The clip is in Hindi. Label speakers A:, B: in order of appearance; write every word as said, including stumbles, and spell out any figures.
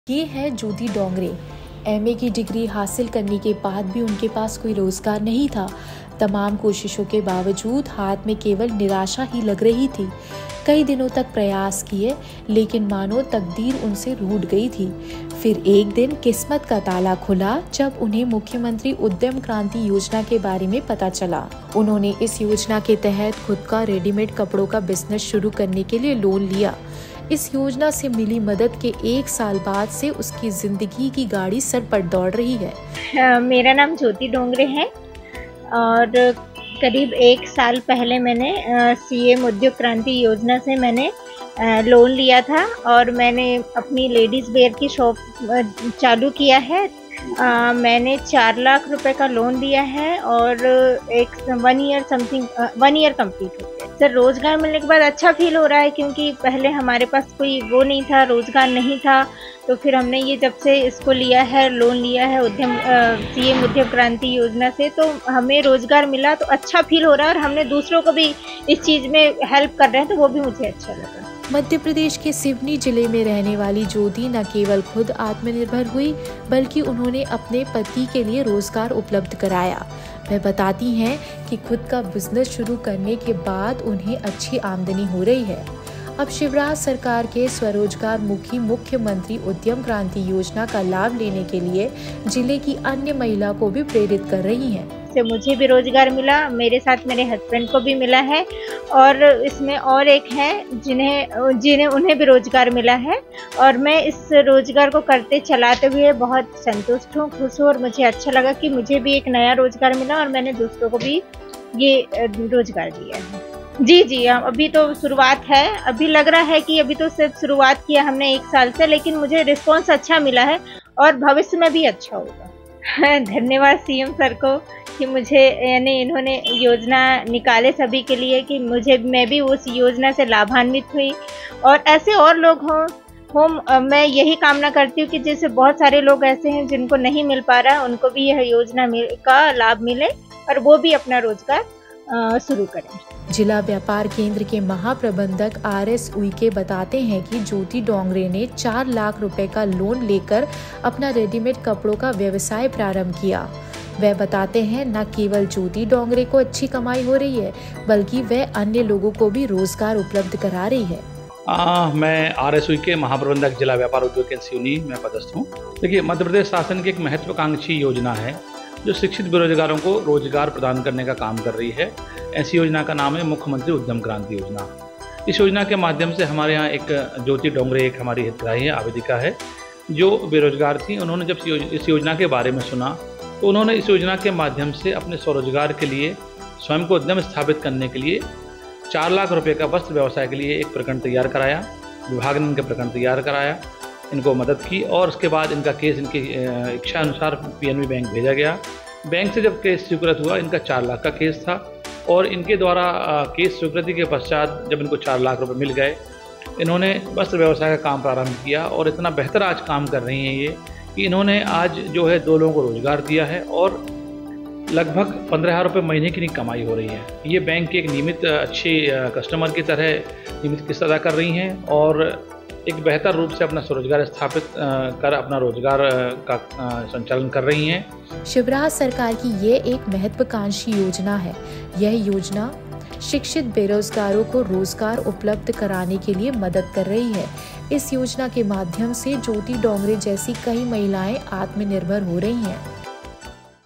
A: ये है ज्योति डोंगरे। एमए की डिग्री हासिल करने के बाद भी उनके पास कोई रोजगार नहीं था। तमाम कोशिशों के बावजूद हाथ में केवल निराशा ही लग रही थी। कई दिनों तक प्रयास किए, लेकिन मानो तकदीर उनसे रूठ गई थी। फिर एक दिन किस्मत का ताला खुला जब उन्हें मुख्यमंत्री उद्यम क्रांति योजना के बारे में पता चला। उन्होंने इस योजना के तहत खुद का रेडीमेड कपड़ों का बिजनेस शुरू करने के लिए लोन लिया। इस योजना से मिली मदद के एक साल बाद से उसकी जिंदगी की गाड़ी सर पर दौड़ रही है।
B: मेरा नाम ज्योति डोंगरे है और करीब एक साल पहले मैंने सीएम उद्योग क्रांति योजना से मैंने लोन लिया था और मैंने अपनी लेडीज़ वेयर की शॉप चालू किया है। आ, मैंने चार लाख रुपए का लोन लिया है और एक one year something one year complete हो गया। सर, रोज़गार मिलने के बाद अच्छा फील हो रहा है क्योंकि पहले हमारे पास कोई वो नहीं था, रोज़गार नहीं था। तो फिर हमने ये जब से इसको लिया है, लोन लिया है उद्यम सीएम उद्यम क्रांति योजना से, तो हमें रोज़गार मिला तो अच्छा फील हो रहा है और हमने दूसरों को भी इस चीज़ में हेल्प कर रहे हैं तो वो भी मुझे अच्छा लगा।
A: मध्य प्रदेश के सिवनी जिले में रहने वाली ज्योति न केवल खुद आत्मनिर्भर हुई, बल्कि उन्होंने अपने पति के लिए रोजगार उपलब्ध कराया। वह बताती हैं कि खुद का बिजनेस शुरू करने के बाद उन्हें अच्छी आमदनी हो रही है। अब शिवराज सरकार के स्वरोजगार मुखी मुख्यमंत्री उद्यम क्रांति योजना का लाभ लेने के लिए जिले की अन्य महिला को भी प्रेरित कर रही हैं।
B: से मुझे भी रोजगार मिला, मेरे साथ मेरे हस्बैंड को भी मिला है और इसमें और एक है जिन्हें जिन्हें उन्हें भी रोजगार मिला है और मैं इस रोजगार को करते चलाते हुए बहुत संतुष्ट हूँ, खुश हूँ और मुझे अच्छा लगा कि मुझे भी एक नया रोजगार मिला और मैंने दूसरों को भी ये रोजगार दिया है। जी जी हाँ, अभी तो शुरुआत है। अभी लग रहा है कि अभी तो सिर्फ शुरुआत किया हमने एक साल से, लेकिन मुझे रिस्पॉन्स अच्छा मिला है और भविष्य में भी अच्छा होगा। धन्यवाद सीएम सर को कि मुझे यानी इन्होंने योजना निकाले सभी के लिए कि मुझे मैं भी उस योजना से लाभान्वित हुई और ऐसे और लोग हों हों मैं यही कामना करती हूँ कि जैसे बहुत सारे लोग ऐसे हैं जिनको नहीं मिल पा रहा, उनको भी यह योजना का लाभ मिले और वो भी अपना रोजगार शुरू करें।
A: जिला व्यापार केंद्र के महाप्रबंधक आर एस उइके बताते हैं कि ज्योति डोंगरे ने चार लाख रुपए का लोन लेकर अपना रेडीमेड कपड़ों का व्यवसाय प्रारंभ किया। वह बताते हैं न केवल ज्योति डोंगरे को अच्छी कमाई हो रही है, बल्कि वह अन्य लोगों को भी रोजगार उपलब्ध करा रही है।
C: आ, मैं आर एस उइके महाप्रबंधक जिला व्यापार उद्योग केंद्र सिवनी में पदस्थ हूँ। देखिए, मध्य प्रदेश शासन की एक महत्वाकांक्षी योजना है जो शिक्षित बेरोजगारों को रोजगार प्रदान करने का काम कर रही है। ऐसी योजना का नाम है मुख्यमंत्री उद्यम क्रांति योजना। इस योजना के माध्यम से हमारे यहाँ एक ज्योति डोंगरे एक हमारी हितग्राही है, आवेदिका है, जो बेरोजगार थी। उन्होंने जब इस योजना के बारे में सुना तो उन्होंने इस योजना के माध्यम से अपने स्वरोजगार के लिए स्वयं को उद्यम स्थापित करने के लिए चार लाख रुपये का वस्त्र व्यवसाय के लिए एक प्रकरण तैयार कराया। विभाग ने इनका प्रकरण तैयार कराया, इनको मदद की और उसके बाद इनका केस इनकी इच्छा अनुसार पीएनबी बैंक भेजा गया। बैंक से जब केस स्वीकृत हुआ, इनका चार लाख का केस था और इनके द्वारा केस स्वीकृति के पश्चात जब इनको चार लाख रुपए मिल गए, इन्होंने वस्त्र व्यवसाय का काम प्रारंभ किया और इतना बेहतर आज काम कर रही हैं ये कि इन्होंने आज जो है दो लोगों को रोजगार दिया है और लगभग पंद्रह हज़ार रुपये महीने की कमाई हो रही है। ये बैंक के एक नियमित अच्छी कस्टमर की तरह नियमित किस्त अदा कर रही हैं और एक बेहतर रूप से अपना स्वरोजगार स्थापित कर अपना रोजगार का संचालन कर रही हैं।
A: शिवराज सरकार की ये एक महत्वाकांक्षी योजना है। यह योजना शिक्षित बेरोजगारों को रोजगार उपलब्ध कराने के लिए मदद कर रही है। इस योजना के माध्यम से ज्योति डोंगरे जैसी कई महिलाएं आत्मनिर्भर हो रही हैं।